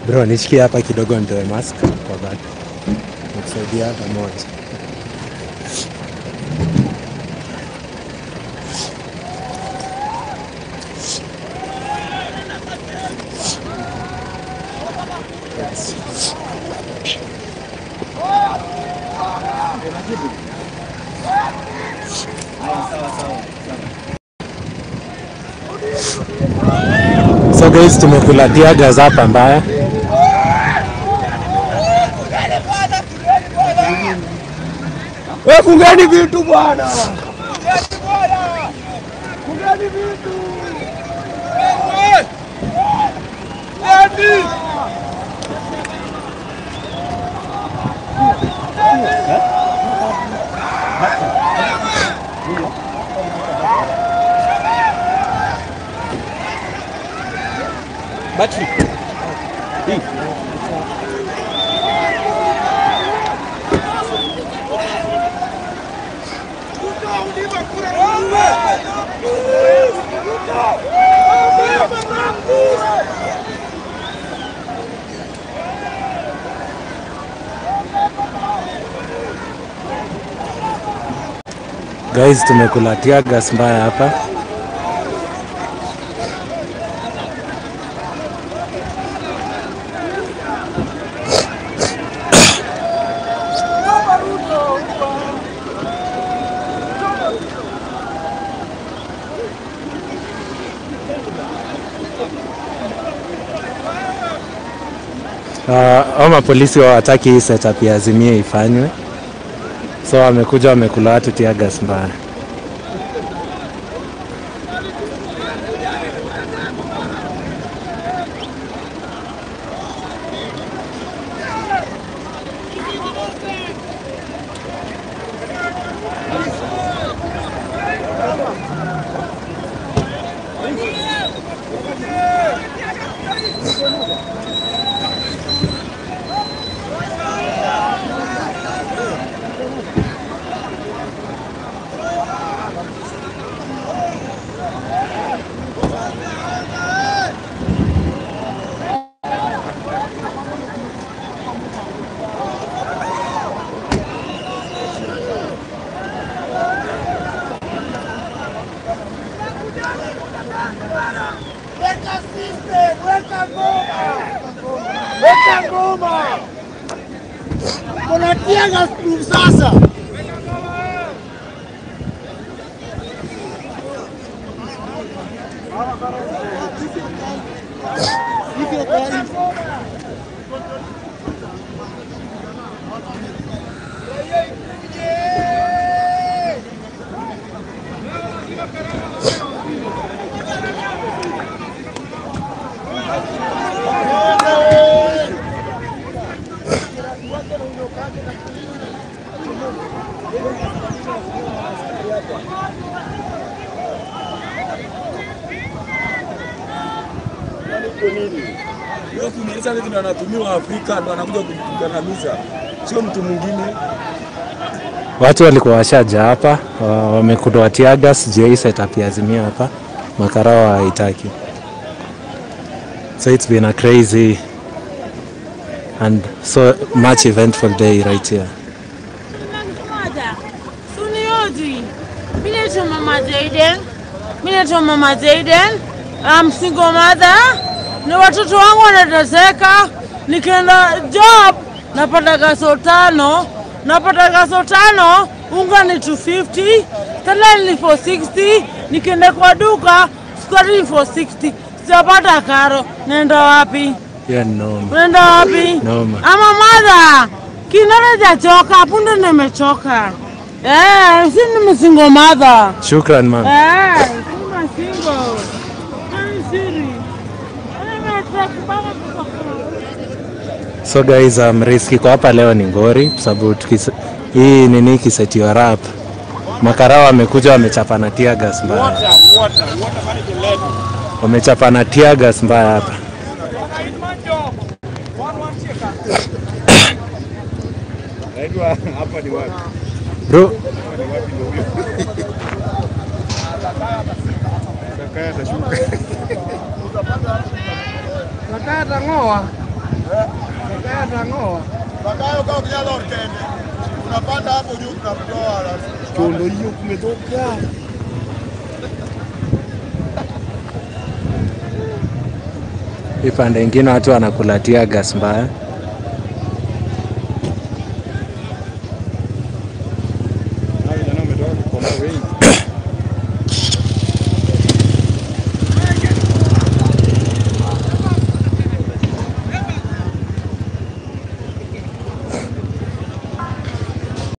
Bro, nishikie hapa kidogo nitoe mask kwa bag. Nikusaidia pamoja. So guys, tumekula tiagas hapa mbaya. Fungeni vitu bwana. Fungeni vitu. Battery. Guys, tumekula tiagas mbaya hapa. Oma polisi hawataki hii setup ya Azimio ifanywe. So wamekuja wamekula watu tiagas mbaya. Kuna tiagas tu sasa. Leo kumaliza ndio tunatumiwa Afrika ndo anakuja kukandamiza. Sio mtu mwingine. Watu walikuwa washaja hapa, wamekula tiagas, je setup ya Azimio hapa. Makarao haitaki. So it's been a crazy and so much eventful day right here. Mama Jaden. I'm single mother. Na watoto wangu wanateseka. Nikienda job napata gaso tano, unga ni 250, tena ni 460, nikienda kwa duka sukari ni 460. Sijapata karo. Nenda wapi? Yeah, no. Nenda wapi? No. Ama mother. Kinara jachoka, punde nimechoka. Sini single mother. Shukran ma'am. Single. So guys, riski kwa hapa leo ni ngori sababu hii nini kiseti wa rap. Makarao wamekuja wamechapana tiagas mbaya. Wamechapana tiagas mbaya hapa. Hapa ni wapi? Bro. Nakaya ngoa. Bakayo kwa kunyala orkende. Unapanda hapo juu tunakutoa. Chondo hiyo kumetoka. Ipande ingine watu wanakulatia gas mbaya.